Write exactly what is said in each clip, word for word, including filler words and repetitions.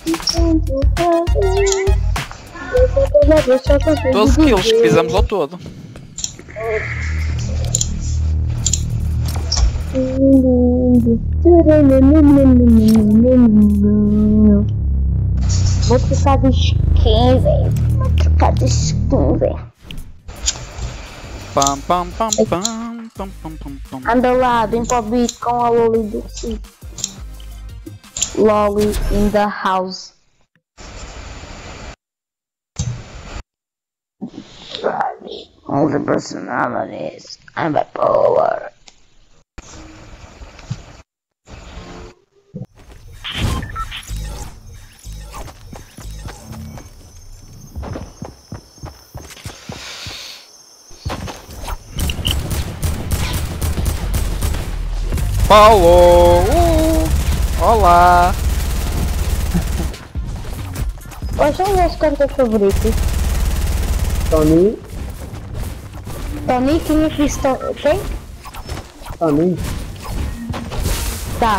doze kills que fizemos ao todo. Vou trocar de skin, velho. Vou trocar de skin, velho. Pam pam pam pam pam pam pam pam. Anda lá, vem para o beat com a Loli do Sim. Loli in the house. All the personalities and bipolar. Paulo! Uh, olá! Quais são os meus cantos favoritos? Tony. Tony, quem é que disse Tony? Quem? Tony. Tá.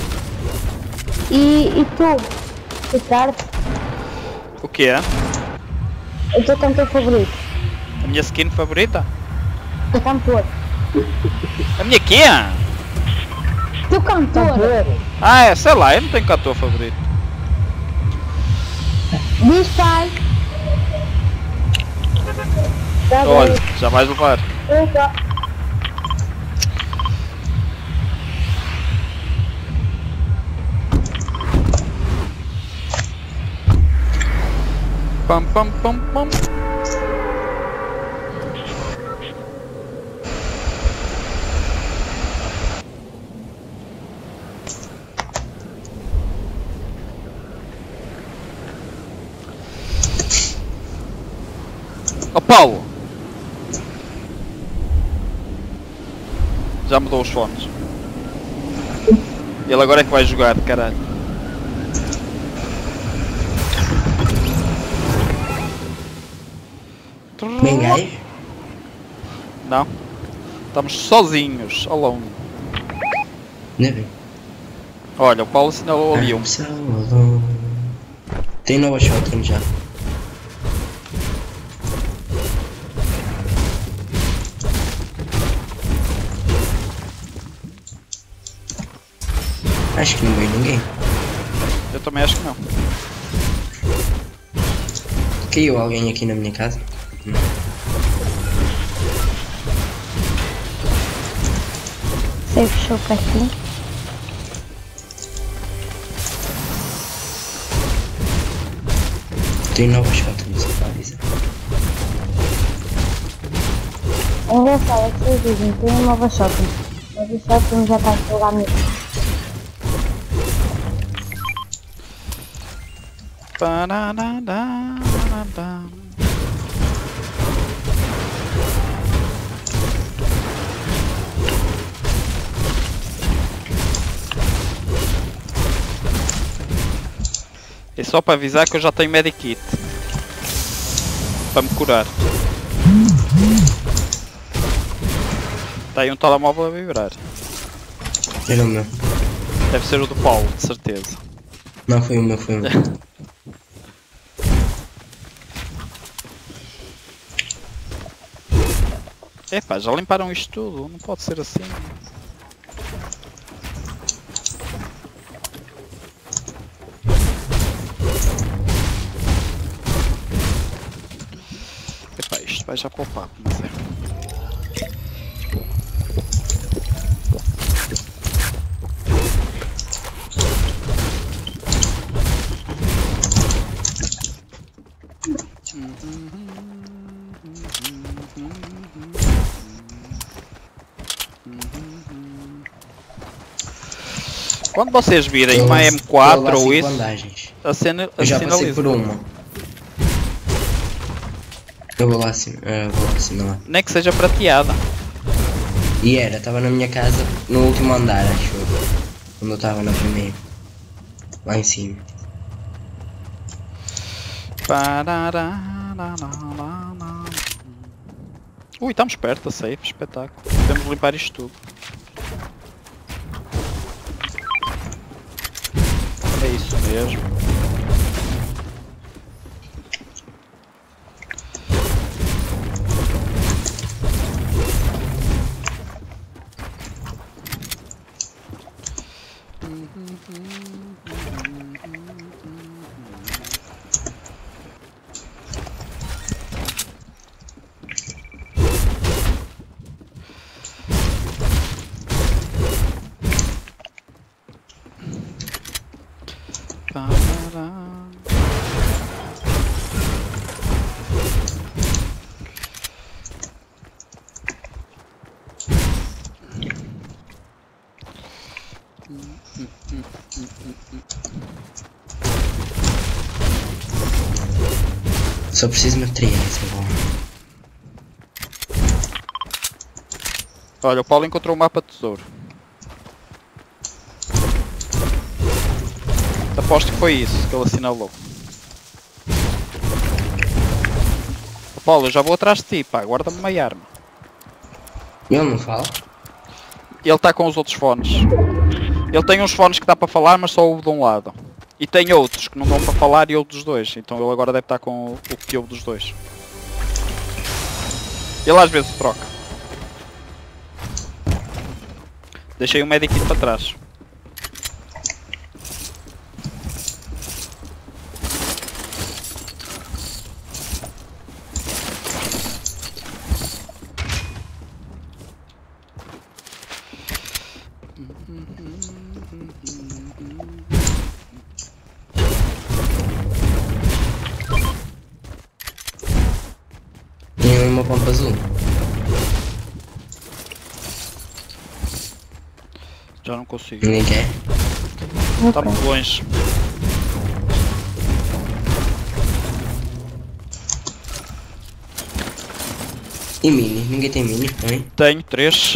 E, e tu, Ricardo? O que é? O teu cantor favorito? A minha skin favorita? O cantor. A minha quê? Teu cantor? Ah, é, sei lá, eu não tenho cantor favorito. Diz, pai. Tá Olha, já vais levar. Opa. Pam pam pam pam. Ó Paulo! Já mudou os fones. Ele agora é que vai jogar, caralho. Ninguém? Não. Estamos sozinhos, alone. Não. Olha, o Paulo assinalou ali um. Tem nova shotgun já. Acho que não veio ninguém. Eu também acho que não. Caiu alguém aqui na minha casa? Não. Você fechou para aqui? Tem nova shotgun, só para avisar. É engraçado, é que vocês dizem, tem uma nova shopping. Mas o shopping já está a jogar mesmo. É só para avisar que eu já tenho medikit para me curar. Está aí um telemóvel a vibrar. Era o meu. Deve ser o do Paulo, de certeza. Não, foi o meu, foi o meu. Epá, já limparam isto tudo, não pode ser assim. Epá, isto vai já para o papo, mas é. Quando vocês virem Eu uma lá- M quatro eu lá ou cinco isso, andagens. a cena Eu já passei sinaliza. por uma. Eu vou lá assim, eu vou lá assim, lá. Nem que seja prateada. E era, estava na minha casa, no último andar, acho eu. Quando eu estava na primeira. Lá em cima. Ui, estamos perto da safe, espetáculo. Temos de limpar isto tudo. É isso mesmo. Parará. Só preciso materiais agora. Olha, o Paulo encontrou um mapa de tesouro. Aposto que foi isso que ele assinalou. Paulo, eu já vou atrás de ti, pá, guarda-me uma arma. Ele não fala? Ele está com os outros fones. Ele tem uns fones que dá para falar, mas só ouve de um lado. E tem outros que não dão para falar e ouve dos dois. Então ele agora deve estar com o que ouve dos dois. Ele às vezes troca. Deixei o medikit para trás. Tem uma pompa azul. Já não consigo. Ninguém quer? Está muito longe. E mini? Ninguém tem mini, também? Tenho três.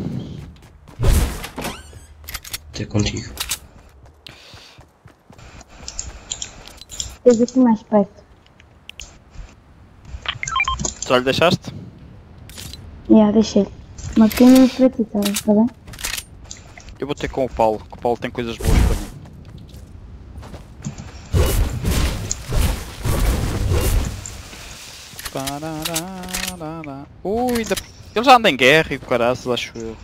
Estou contigo. Tens aqui mais perto. Já lhe deixaste? Já, deixei. Uma pequena para ti, tá tá bem? Eu vou ter com o Paulo, que o Paulo tem coisas boas para mim. Parararara. Ui, da... ele já anda em guerra e do caraças, acho eu.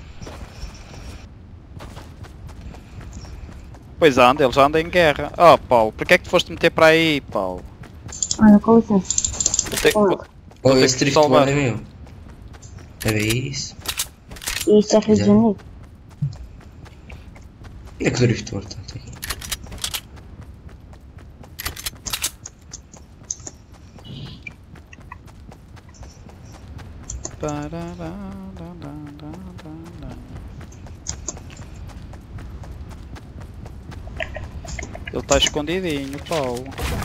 Pois anda, ele já anda em guerra. Oh Paulo, porquê é que tu foste meter para aí, Paulo? Olha, com licença. Vou ter, vou, vou Oh, ter esse que te drift salvar. é meu. É isso? E isto é Rio de Já. Janeiro. Onde é que o drift está aqui? Ele está escondidinho, Paulo.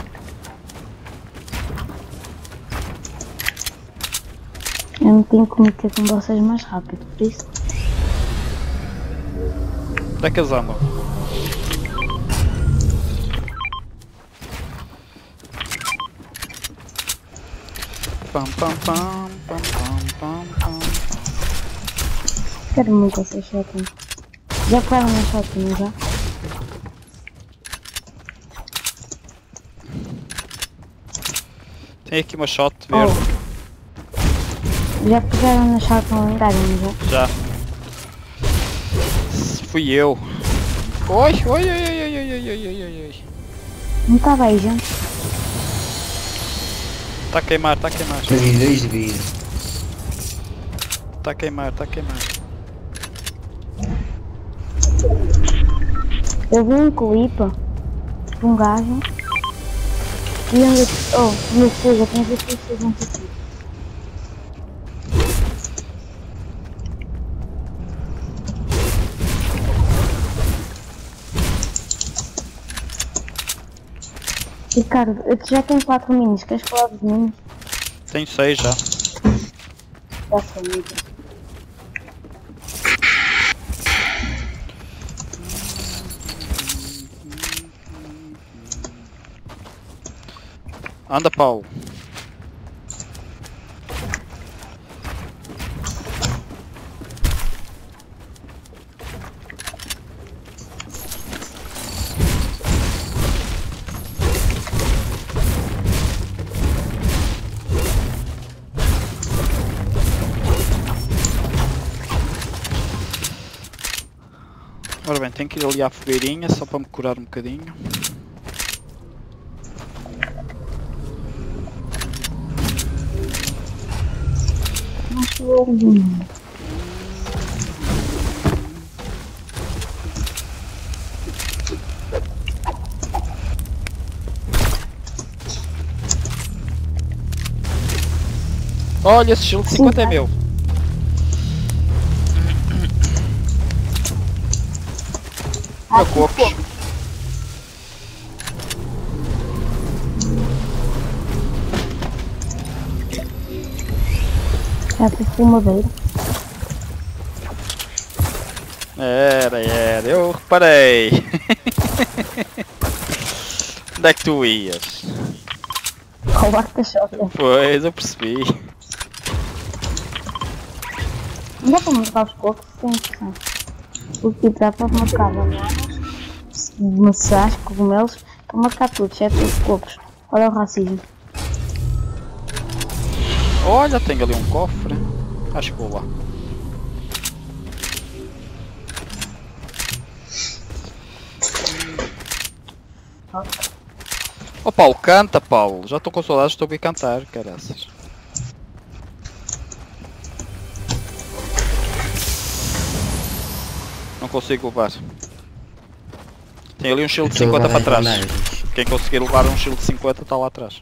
Eu não tenho como ter com vocês mais rápido, por isso. Onde é que eles andam? Pam pam pam pam pam pam pam. Quero muito essa shotgun. Já pegaram na shotgun, já? Tem aqui uma shot verde. Oh. Já pegaram na shotgun lendária, já? Já. Fui eu. Oi, oi, oi, oi, oi, oi, oi, oi, oi, oi. Não estava aí, gente? Tá a queimar, tá a queimar. Perdi dois de vida. Tá a queimar, tá a queimar. Eu vi um clipe de um gajo e onde. Oh, meu filho, eu tenho que ver se vocês vão ter aqui. Ricardo, eu já tenho quatro minis, queres falar dos minis? Tenho seis já. Já sei, muito. Anda, Paulo. Ora bem, tenho que ir ali à fogueirinha só para me curar um bocadinho. Acho verdinho. Olha, esse shield de cinquenta é meu. Ah, Meu cocos. Já fiz por madeira. Era, era, eu reparei. Onde é que tu ias? Com o arca-choque. Pois, eu percebi. Não dá para marcar os cocos, isso é interessante. Porque tipo, dá para marcar bananas, maçãs, cogumelos, para marcar tudo, exceto os cocos. Olha o racismo. Olha, tem ali um cofre. Acho que vou lá. Ó Paulo, canta Paulo. Já estou com saudades, estou a ouvir cantar, caraças. Não consigo levar. Tem ali um shield de cinquenta para trás. Quem conseguir levar um shield de cinquenta está lá atrás.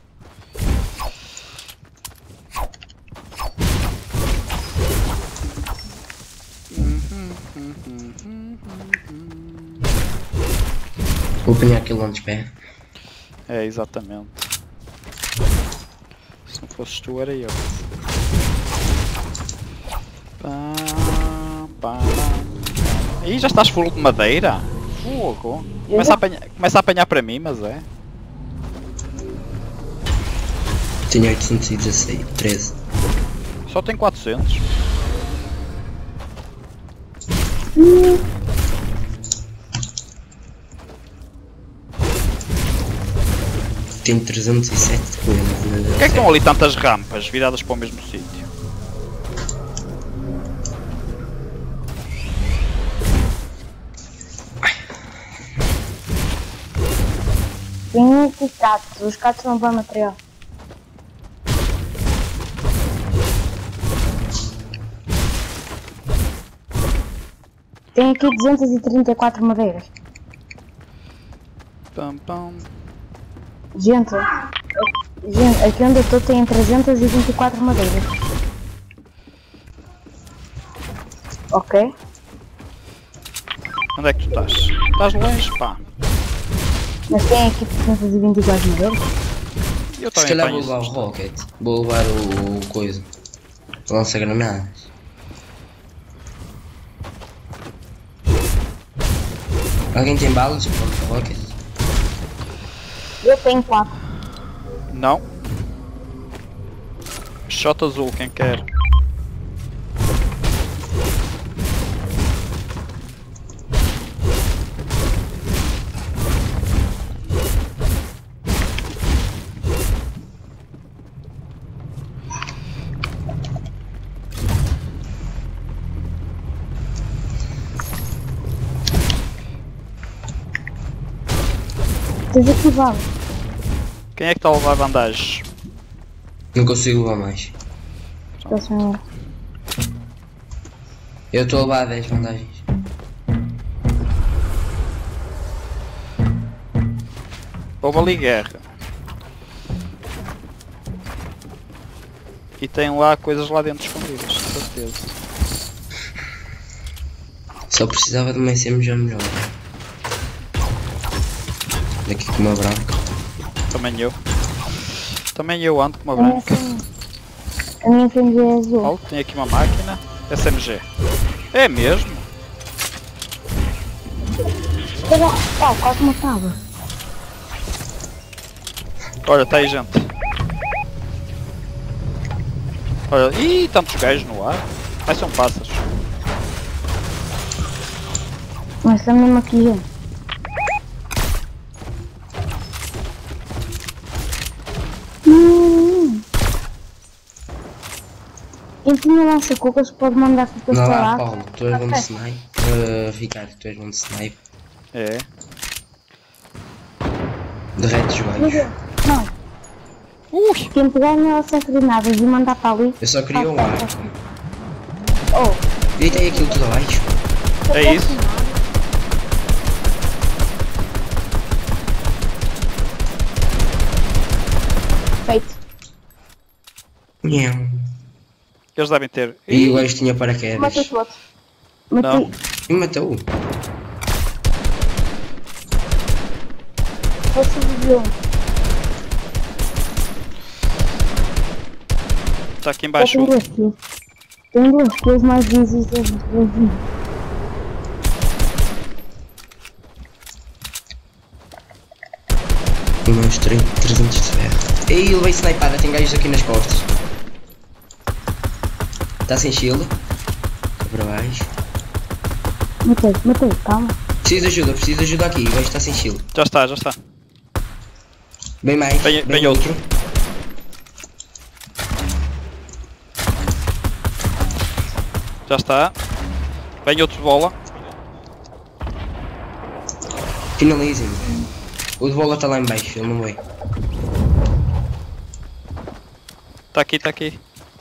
Vou apanhar aquele onde pé. É, exatamente. Se não fosses tu, era eu. Pá, pá. Ih, já estás full de madeira? Fogo. Começa a apanhar, começa a apanhar para mim, mas é. Tenho oitocentos e dezasseis, treze. Só tem quatrocentos. Tenho trezentos e sete coisas. Por que é que estão ali tantas rampas viradas para o mesmo sítio? Tem aqui catos, os catos não vão material. Tem aqui duzentas e trinta e quatro madeiras. Pam, pam. Gente, gente, aqui onde eu estou tem trezentas e vinte e quatro madeiras. Ok? Onde é que tu estás? Estás longe, pá. Mas tem aqui trezentas e vinte e quatro madeiras. Eu Se também calhar vou apanho levar o isso. rocket. Vou levar o, o coisa. Lança granadas. Alguém tem balas para o rocket? Eu tenho quatro. Não. Shot azul, quem quer? Tens aqui balas. Quem é que está a levar bandagens? Não consigo levar mais. Estou sem eu. Eu estou a levar dez bandagens. Houve ali guerra. E tem lá coisas lá dentro escondidas, com certeza. Só precisava de uma S M G melhor. Daqui com uma branca. Também eu. Também eu ando com uma A minha branca. F M G A minha F M G é azul. Oh, tem aqui uma máquina. S M G. É mesmo? Espera, oh, quase matava. Olha, está aí gente. Olha, ih, tantos gajos no ar. Mas são pássaros. Mas está mesmo aqui, gente. Hum. Empunha lança-cucas, pode mandar cucas Não para lá, lá. Paulo, tu és bom de snipe. Uh, Ricardo, tu és bom de snipe. É. Derrete os joelhos. Não, Ui! quem pegar na lança granadas e mandar para ali. Eu só queria um faz- arco. Oh, Deitei aquilo tudo abaixo. É isso? Feito. Nham. Eles devem ter. E o gajo tinha paraquedas. Matei o outro. Não. Matei. E matou. Você sobreviveu. Está aqui Só embaixo. tem duas kills. Tem duas kills mais easy das duas. E mais trezentos de ferro. Ei, ele veio snipada, tem gajos aqui nas costas. Está sem shield. Está para baixo. Matei, matei, calma. Preciso de ajuda, preciso de ajuda aqui. O gajo está sem shield. Já está, já está. Bem mais. Vem- bem vem outro. Já está. Vem outro de bola. Finalizem. O de bola está lá em baixo, ele não veio. Está aqui, está aqui.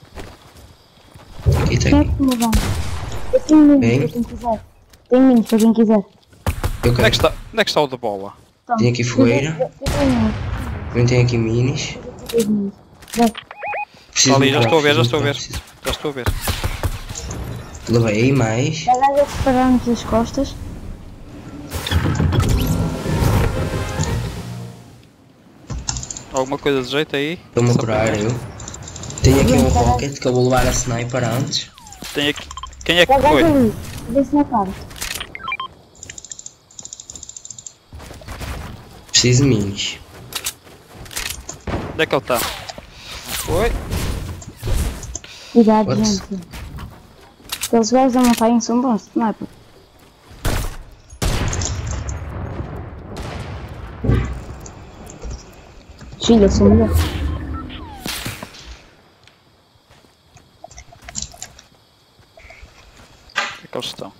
Aqui está Quem é aqui. que me dá? Eu tenho minis Bem. para quem quiser. Tenho minis para quem quiser. Eu Onde é que quero. está, onde é que está o de bola? Toma. Tem aqui fogueira. Eu tenho minis. Também tem aqui minis. Eu tenho minis. Vai. Preciso Ali, de já um estou a ver, já preciso estou a de um ver. preciso- Já estou a ver. Levei mais. Dá nada de separar-nos as costas. Alguma coisa de jeito aí? Estou-me a Só curar para ver. eu. Tenho aqui um rocket que eu vou levar a sniper antes. Tem aqui. Quem é que Dá gás foi? ali. Vê-se na cara. Preciso de minis. Onde é que ele está? Foi? Cuidado, What? gente. Aqueles gajos da montanha são bons, não é? Pô? Filha, sou melhor. Onde é que eles estão?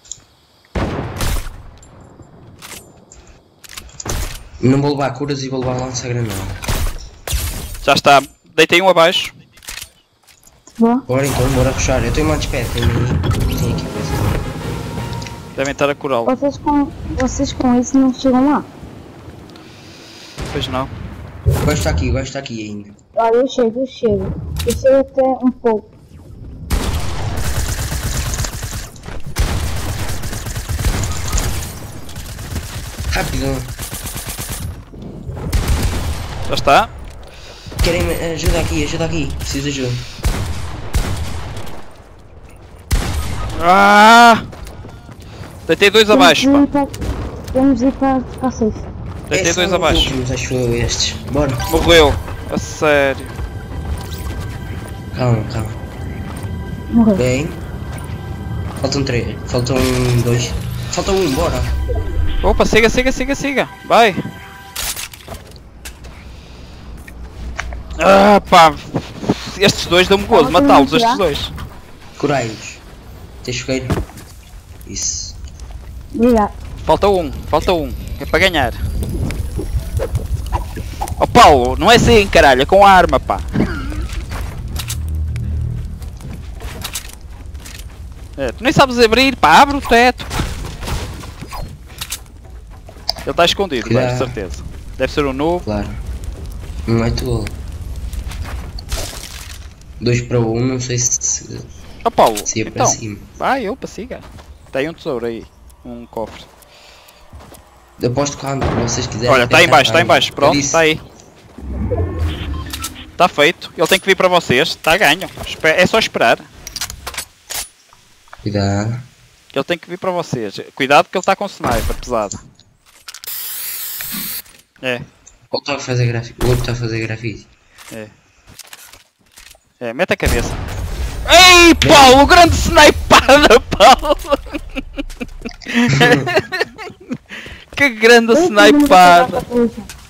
Não vou levar curas e vou levar lança-granada. Já está. Deitei um abaixo. Boa. Bora então, bora puxar. Eu tenho uma despede, tenho mini. Tenho aqui coisa. Devem estar a curá-lo. Vocês com, vocês com isso não chegam lá. Pois não. O gajo está aqui, o gajo está aqui ainda. Olha, eu chego, eu chego. Eu chego até um pouco. Rápido. Já está. Querem ajuda aqui, ajuda aqui. Preciso de ajuda. Ah! Deitei dois abaixo, Temos pá. de ir para- Temos de ir para para safe. Deitei Esses dois são os abaixo. últimos, acho eu, estes. Bora. Morreu. A sério. Calma, calma. Morreu. Bem. Faltam três. Faltam dois. Falta um, bora. Opa, siga, siga, siga, siga. Vai. Ah, pá. Estes dois dão-me gozo. Estava a Matá-los, tirar? estes dois. Curai-os. Tens fogueiro? Isso. Obrigado. Falta um, falta um. É para ganhar. Oh Paulo, não é assim, caralho. É com a arma, pá. É, tu nem sabes abrir, pá. Abre o teto. Ele está escondido, Cuidado. mas de certeza. Deve ser um novo. Claro. Não é tolo. Dois para um, não sei se, se, Oh Paulo, se ia para então. cima. Vai, eu para siga. Tem um tesouro aí. Um cofre. Eu aposto quando vocês quiserem. Olha, está aí tentar embaixo, está aí arma. embaixo. Pronto, Eu disse, está aí. Está feito. Ele tem que vir para vocês. Está ganho. Espe- É só esperar. Cuidado. Ele tem que vir para vocês. Cuidado que ele está com sniper pesado. É, O outro está a fazer grafite. O outro está a fazer grafite. é. É, mete a cabeça. Ei, Paulo, grande snipada, Paulo! Que grande Eu tenho uma coisa snipada! para a polícia.